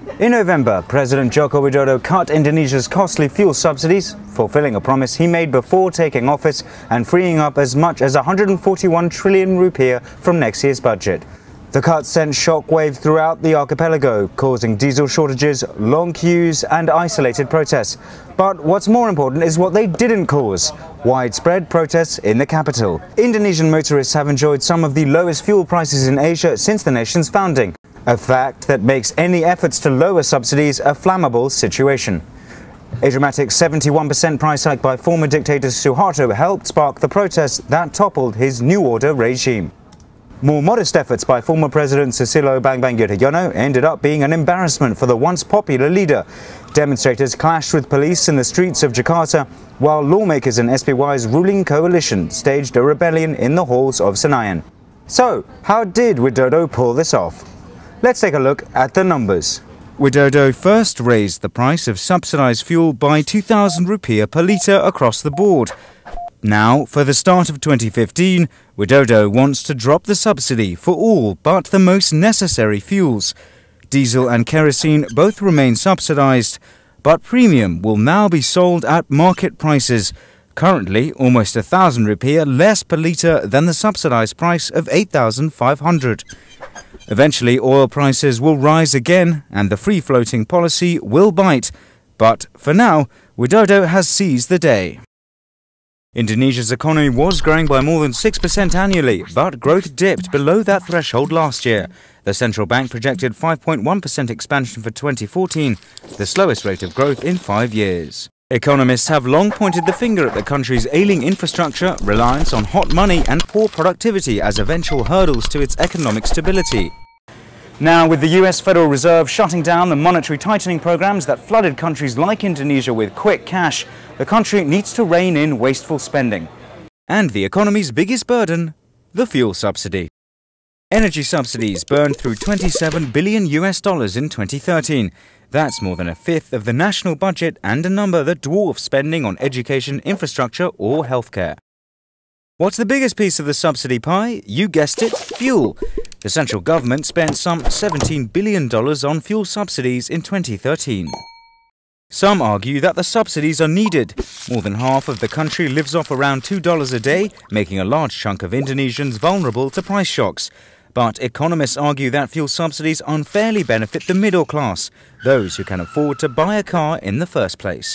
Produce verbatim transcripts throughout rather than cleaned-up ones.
In November, President Joko Widodo cut Indonesia's costly fuel subsidies, fulfilling a promise he made before taking office and freeing up as much as one hundred forty-one trillion rupiah from next year's budget. The cut sent shockwaves throughout the archipelago, causing diesel shortages, long queues and isolated protests. But what's more important is what they didn't cause: widespread protests in the capital. Indonesian motorists have enjoyed some of the lowest fuel prices in Asia since the nation's founding, a fact that makes any efforts to lower subsidies a flammable situation. A dramatic seventy-one percent price hike by former dictator Suharto helped spark the protests that toppled his New Order regime. More modest efforts by former President Susilo Bambang Yudhoyono ended up being an embarrassment for the once popular leader. Demonstrators clashed with police in the streets of Jakarta, while lawmakers in S P Y's ruling coalition staged a rebellion in the halls of Senayan. So, how did Widodo pull this off? Let's take a look at the numbers. Widodo first raised the price of subsidized fuel by two thousand rupiah per litre across the board. Now, for the start of twenty fifteen, Widodo wants to drop the subsidy for all but the most necessary fuels. Diesel and kerosene both remain subsidized, but premium will now be sold at market prices, currently almost a thousand rupiah less per litre than the subsidized price of eight thousand five hundred. Eventually, oil prices will rise again and the free-floating policy will bite. But for now, Widodo has seized the day. Indonesia's economy was growing by more than six percent annually, but growth dipped below that threshold last year. The central bank projected five point one percent expansion for twenty fourteen, the slowest rate of growth in five years. Economists have long pointed the finger at the country's ailing infrastructure, reliance on hot money and poor productivity as eventual hurdles to its economic stability. Now, with the U S Federal Reserve shutting down the monetary tightening programs that flooded countries like Indonesia with quick cash, the country needs to rein in wasteful spending. And the economy's biggest burden, the fuel subsidy. Energy subsidies burned through twenty-seven billion U S dollars in twenty thirteen. That's more than a fifth of the national budget and a number that dwarfs spending on education, infrastructure or healthcare. What's the biggest piece of the subsidy pie? You guessed it, fuel. The central government spent some seventeen billion dollars on fuel subsidies in twenty thirteen. Some argue that the subsidies are needed. More than half of the country lives off around two dollars a day, making a large chunk of Indonesians vulnerable to price shocks. But economists argue that fuel subsidies unfairly benefit the middle class, those who can afford to buy a car in the first place.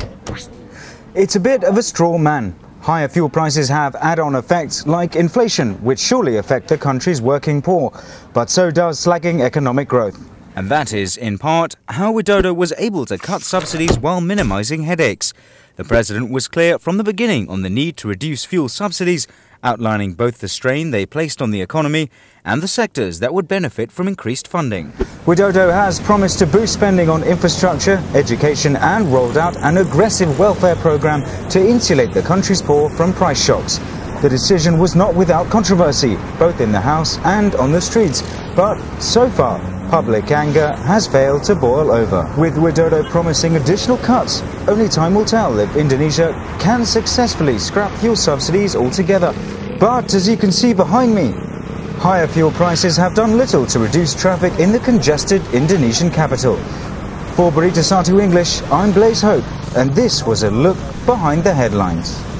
It's a bit of a straw man. Higher fuel prices have add-on effects like inflation, which surely affect the country's working poor. But so does slagging economic growth. And that is, in part, how Widodo was able to cut subsidies while minimizing headaches. The president was clear from the beginning on the need to reduce fuel subsidies, outlining both the strain they placed on the economy and the sectors that would benefit from increased funding. Widodo has promised to boost spending on infrastructure, education and rolled out an aggressive welfare program to insulate the country's poor from price shocks. The decision was not without controversy, both in the House and on the streets, but so far, public anger has failed to boil over. With Widodo promising additional cuts, only time will tell if Indonesia can successfully scrap fuel subsidies altogether. But as you can see behind me, higher fuel prices have done little to reduce traffic in the congested Indonesian capital. For Berita Satu English, I'm Blaze Hope, and this was a look behind the headlines.